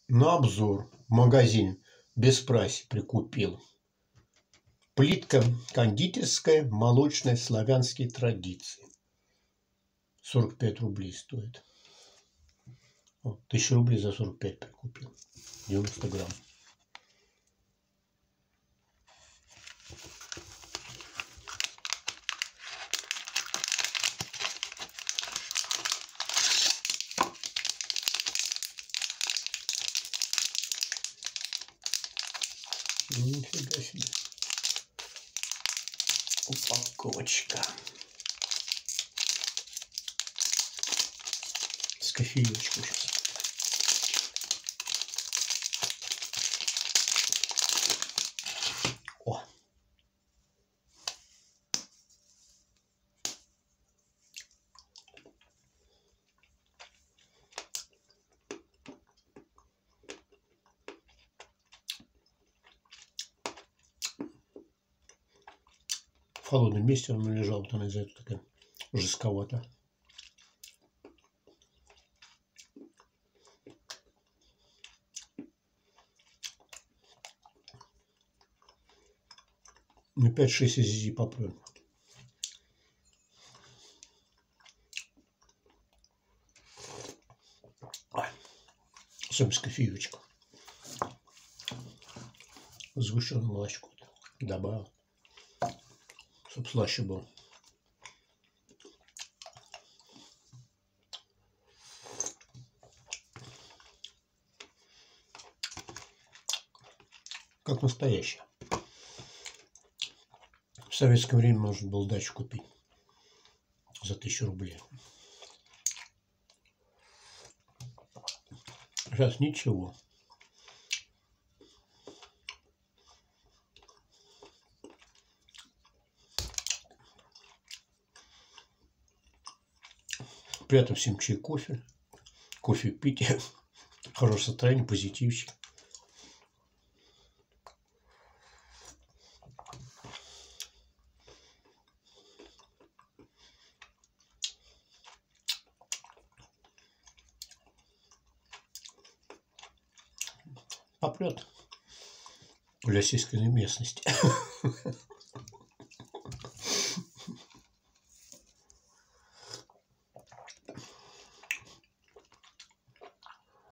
На обзор в магазине без прайса прикупил. Плитка кондитерская, молочная, славянские традиции. 45 рублей стоит. Вот, 1000 рублей за 45 прикупил. 90 грамм. Нифига себе. Упаковочка. С кофеечкой сейчас. О. В холодном месте он лежал, вот она из-за этого такая жестковато. На 5-6 из попробуем. Особенно с кофеечкой. Сгущенное молочко добавил, чтобы слаще было. Как настоящее. В советское время можно было дачу купить за 1000 рублей. Сейчас ничего. При этом всем чай, кофе пить, хорошее настроение, позитивчик. Попрет для сельской местности.